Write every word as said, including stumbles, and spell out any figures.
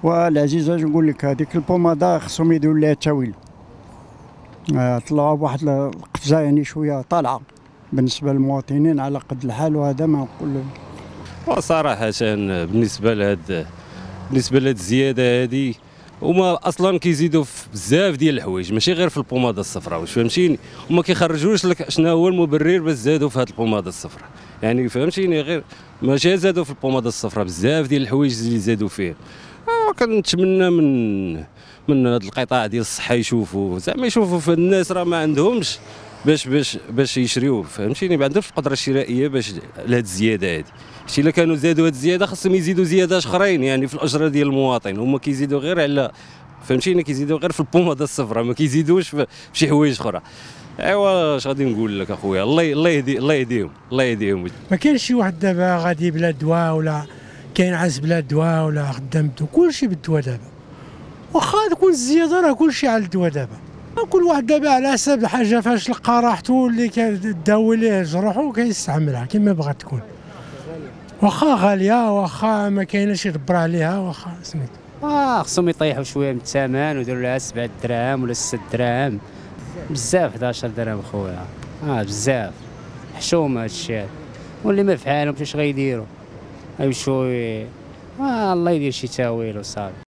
والعزيز اش نقول لك، هذيك البوماده خصهم يديروا لها تاويل. آه، طلعوا بواحد القفزه يعني شويه طالعه بالنسبه للمواطنين على قد الحال، وهذا ما نقول. وصراحه بالنسبه لهاد بالنسبه لهاد الزياده هذه، هما اصلا كيزيدوا في بزاف ديال الحوايج، ماشي غير في البوماده الصفراء، واش فهمتيني؟ هما كيخرجوش لك شنو هو المبرر باش زادوا في هاد البوماده الصفراء، يعني فهمتيني؟ غير ماشي زادوا في البوماده الصفراء، بزاف ديال الحوايج اللي زادوا فيه. آه كنتمنى من من هذا القطاع ديال الصحه يشوفوا زعما يشوفوا في الناس راه ما عندهمش باش باش باش يشريوه، فهمتيني؟ ما عندهمش القدره الشرائيه باش لهاد الزياده هذه. شتي الا كانوا زادوا هاد الزياده خاصهم يزيدوا زيادات اخرين يعني في الاجره ديال المواطن، هما كيزيدوا غير على فهمتيني، كيزيدوا غير في البوماده الصفراء، ما كيزيدوش في شي حوايج اخرى. ايوا اش غادي نقول لك اخويا، الله الله يهدي الله يهديهم الله يهديهم. ما كاينش شي واحد دابا غادي بلا دواء، ولا كاين عز بلا دواء، ولا خدام بدو، كلشي بالدواء دابا. واخا تكون الزياده راه كلشي على الدواء دابا، كل واحد دابا على حسب الحاجه فاش لقى راحته اللي كداوي ليه جروحو كيستعملها كما بغات تكون. واخا غاليه، واخا ما كايناش يدبر عليها، واخا سميتو. اه خصهم يطيحوا شويه من الثمن ويديروا لها سبعة دراهم ولا ستة دراهم. بزاف حداش درهم خويا، اه بزاف حشومه هذا الشيء، واللي ما في حالهم اش غيديروا؟ غيمشيو آه الله يدير شي تاويل وصافي.